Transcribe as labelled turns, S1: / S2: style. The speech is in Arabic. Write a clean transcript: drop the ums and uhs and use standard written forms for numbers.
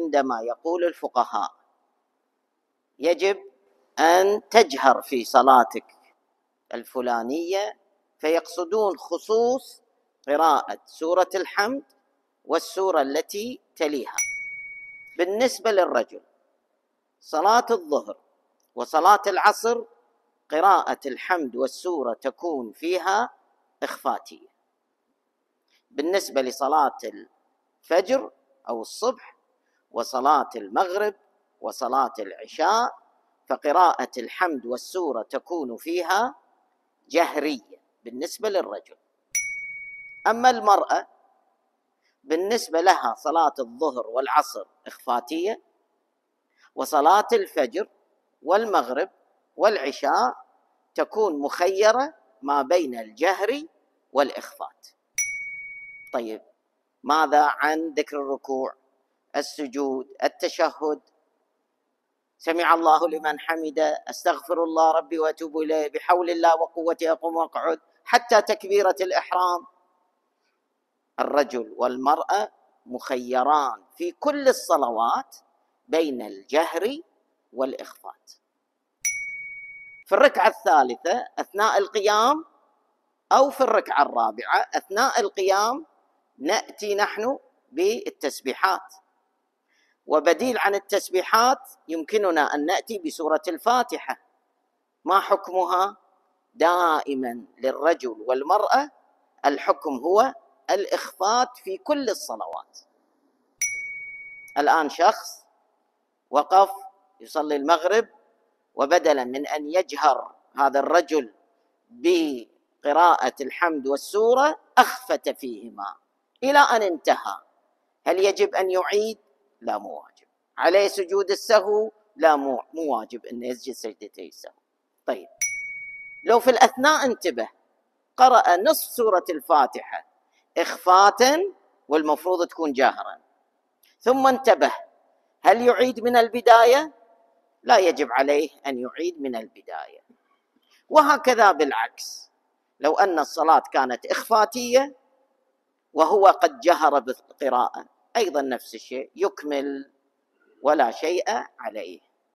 S1: عندما يقول الفقهاء يجب أن تجهر في صلاتك الفلانية، فيقصدون خصوص قراءة سورة الحمد والسورة التي تليها. بالنسبة للرجل صلاة الظهر وصلاة العصر قراءة الحمد والسورة تكون فيها إخفاتية. بالنسبة لصلاة الفجر أو الصبح وصلاة المغرب وصلاة العشاء فقراءة الحمد والسورة تكون فيها جهرية بالنسبة للرجل. أما المرأة بالنسبة لها صلاة الظهر والعصر إخفاتية، وصلاة الفجر والمغرب والعشاء تكون مخيرة ما بين الجهر والإخفات. طيب ماذا عن ذكر الركوع، السجود، التشهد، سمع الله لمن حمده، استغفر الله ربي واتوب اليه، بحول الله وقوته اقوم واقعد، حتى تكبيرة الإحرام؟ الرجل والمرأة مخيران في كل الصلوات بين الجهر والإخفات. في الركعة الثالثة أثناء القيام أو في الركعة الرابعة أثناء القيام نأتي نحن بالتسبيحات، وبديل عن التسبيحات يمكننا أن نأتي بسورة الفاتحة. ما حكمها؟ دائما للرجل والمرأة الحكم هو الإخفات في كل الصلوات. الآن شخص وقف يصلي المغرب، وبدلا من أن يجهر هذا الرجل بقراءة الحمد والسورة أخفت فيهما إلى أن انتهى. هل يجب أن يعيد؟ لا، مو واجب. عليه سجود السهو؟ لا، مو واجب أن يسجد سجدتي السهو. طيب لو في الأثناء انتبه قرأ نصف سورة الفاتحة إخفاتا والمفروض تكون جاهرا، ثم انتبه، هل يعيد من البداية؟ لا يجب عليه أن يعيد من البداية. وهكذا بالعكس، لو أن الصلاة كانت إخفاتية وهو قد جهر بالقراءة أيضا نفس الشيء، يكمل ولا شيء عليه.